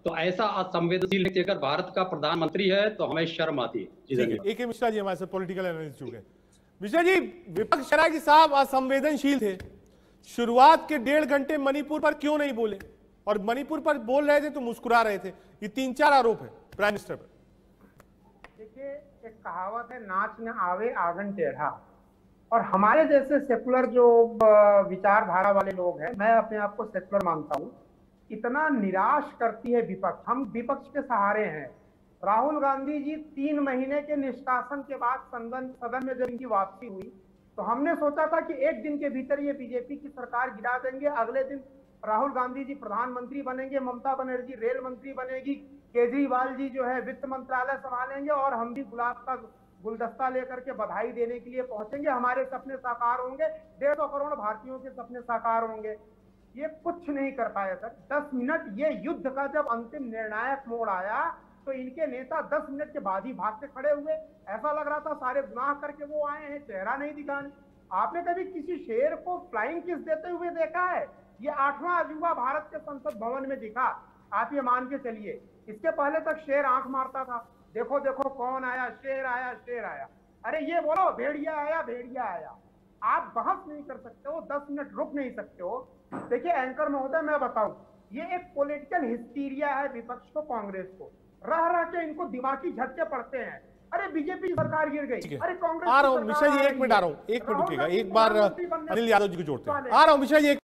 तो ऐसा असंवेदनशील व्यक्ति अगर भारत का प्रधानमंत्री है तो हमें शर्म आती है। जी ठीक है, AK मिश्रा जी हमारे साथ पॉलिटिकल एनालिस्ट चुके हैं। मिश्रा जी, विपक्ष कह रहा है कि साहब असंवेदनशील थे, शुरुआत के 1.5 घंटे मणिपुर पर क्यों नहीं बोले, और मणिपुर पर बोल रहे थे तो मुस्कुरा रहे थे। ये 3-4 आरोप है प्राइम मिनिस्टर पर। देखिए, एक कहावत है, नाच न आवे आंगन टेढ़ा। और हमारे जैसे सेकुलर जो विचारधारा वाले लोग हैं, मैं अपने आप को सेकुलर मानता हूं, इतना निराश करती है विपक्ष। हम विपक्ष के सहारे हैं। राहुल गांधी जी 3 महीने के निष्कासन के बाद सदन में जब इनकी वापसी हुई तो हमने सोचा था कि एक दिन के भीतर ये बीजेपी की सरकार गिरा देंगे। अगले दिन राहुल गांधी जी प्रधानमंत्री बनेंगे, ममता बनर्जी रेल मंत्री बनेगी, केजरीवाल जी जो है वित्त मंत्रालय संभालेंगे, और हम भी गुलाब का गुलदस्ता लेकर के बधाई देने के लिए पहुंचेंगे। हमारे सपने साकार होंगे, 150 करोड़ भारतीयों के सपने साकार होंगे। ये कुछ नहीं कर पाए सर। 10 मिनट, ये युद्ध का जब अंतिम निर्णायक मोड़ आया तो इनके नेता 10 मिनट के बाद ही भाग के खड़े हुए। ऐसा लग रहा था सारे गुनाह करके वो आए हैं, चेहरा नहीं दिखाने। आपने कभी किसी शेर को फ्लाइंग किस देते हुए देखा है? ये 8वां अजूबा भारत के संसद भवन में दिखा, आप ये मान के चलिए। इसके पहले तक शेर आंख मारता था, देखो देखो कौन आया, शेर आया, शेर आया। अरे ये बोलो भेड़िया आया, भेड़िया आया। आप बहस नहीं कर सकते हो, 10 मिनट रुक नहीं सकते हो। देखिए एंकर महोदय, मैं बताऊं, ये एक पॉलिटिकल हिस्टीरिया है विपक्ष को, कांग्रेस को। रह रह के इनको दिमागी झटके पड़ते हैं। अरे बीजेपी सरकार गिर गई, अरे कांग्रेस आ रहा हूं मिश्रा जी, 1 मिनट आ रहा हूं, 1 मिनट रुकिएगा, एक बार अनिल यादव जी को जोड़ते हैं। आ रहा हूं मिश्रा जी।